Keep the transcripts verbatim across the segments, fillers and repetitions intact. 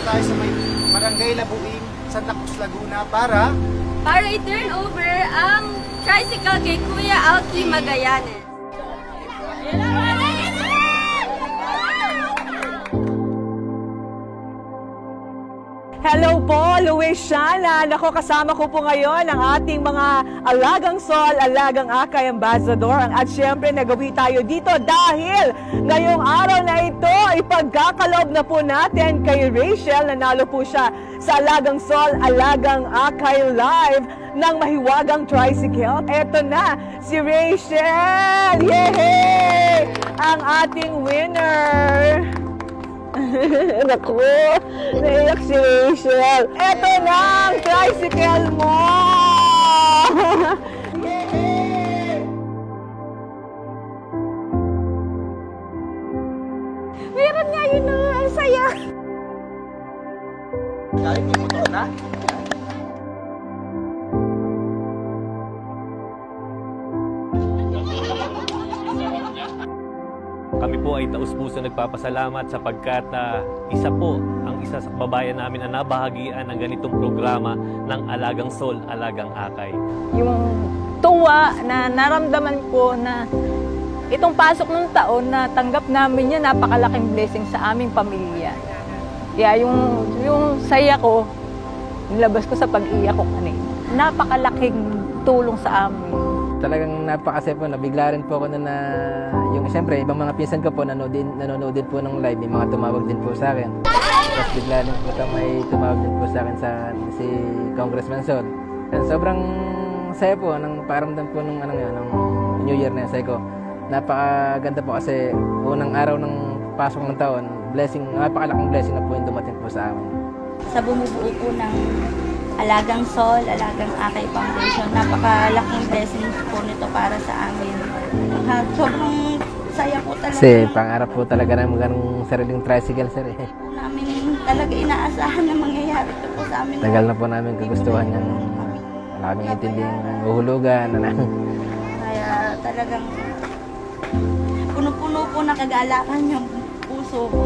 tayo sa may Barangay Labuing, Santa Cruz, Laguna para para i-turn over ang tricycle kay Kuya Alki Magallanes. Hello po, Luisiana. Nako, kasama ko po ngayon ang ating mga Alagang Sol, Alagang Akay Ambassador. At syempre, nagawi tayo dito dahil ngayong araw na ito, ipagkakalob na po natin kay Rachel. Nanalo po siya sa Alagang Sol, Alagang Akay Live ng Mahiwagang Tricycle. Eto na, si Rachel! Yay! Ang ating winner! Naku, naiyak si Rachel. Eto na ang tricycle mo! Yay! Meron nga yun na, ang saya. kahit may motor na. Kami po ay taus-puso nagpapasalamat sapagkat uh, isa po ang isa sa kababayan namin ang nabahagian ng ganitong programa ng Alagang Sol, Alagang Akay. Yung tuwa na naramdaman ko na itong pasok ng taon na tanggap namin yan, napakalaking blessing sa aming pamilya. Kaya yung, yung saya ko, nilabas ko sa pag-iyak ko kanina. Napakalaking tulong sa amin. Talagang napakasaya po, nabigla rin po ako na, na yung siyempre, ibang mga pinsan ko po nanonood din, nanonood din po ng live, may mga tumawag din po sa akin. Tapos bigla rin po may tumawag din po sa akin sa si Congressman Sol. And sobrang saya po, nang paramdam po nung, ano, nung New Year na saya ko. Napakaganda po kasi unang araw ng pasok ng taon, blessing, napakalaking blessing na po yung dumating po sa amin. Sa bumubuo po ng Alagang Sol, Alagang Akay Foundation, napakalaking blessings po nito para sa amin. Ha, sobrang saya po talaga. Kasi pangarap po talaga namin ganong sariling tricycle, sir. Eh. Po namin talaga inaasahan na mangyayari ito po sa amin. Tagal na po namin kagustuhan yan. Wala kaming intindihan uhulugan. Kaya talagang puno-puno po na kagalakan yung puso ko.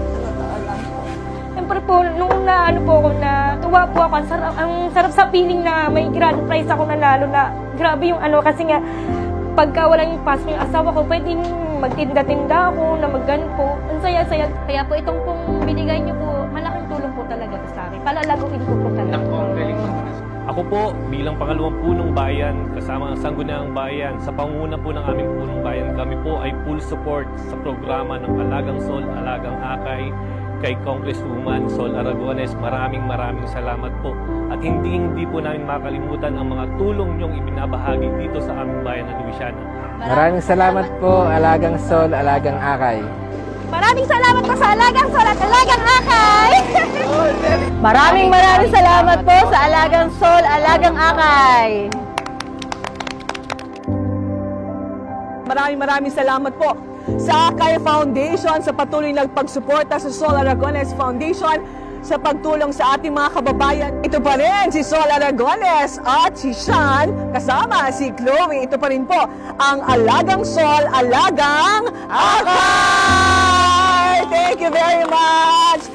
Siyempre po, nung na, ano po ako na, tuwa po ako, ang sarap, ang sarap sa feeling na may grand prize ako nanalo na, grabe yung ano, kasi nga, pagka walang pasok yung asawa ko, pwedeng magtinda-tinda ako, na maggan po, ang saya-saya. Kaya po itong pong binigay niyo po, malaking tulong po talaga sa akin. Palalaguin ko po talaga. Ako po, bilang pangalawang punong bayan, kasama ang Sangguniang Bayan, sa panguna po ng aming punong bayan, kami po ay full support sa programa ng Alagang Sol, Alagang Akay, kay Congresswoman Sol Aragones. Maraming maraming salamat po. At hindi hindi po namin makalimutan ang mga tulong niyong ibinabahagi dito sa aming bayan ng Luisiana. Maraming salamat po, Alagang Sol, Alagang Akay. Maraming salamat po sa Alagang Sol at Alagang Akay! Maraming maraming salamat po sa Alagang Sol, Alagang Akay. Maraming maraming salamat po sa Akay Foundation sa patuloy nagpagsuporta sa Sol Aragones Foundation sa pagtulong sa ating mga kababayan. Ito pa rin si Sol Aragones at si Sean kasama si Chloe. Ito pa rin po ang Alagang Sol, Alagang Akay! Thank you very much!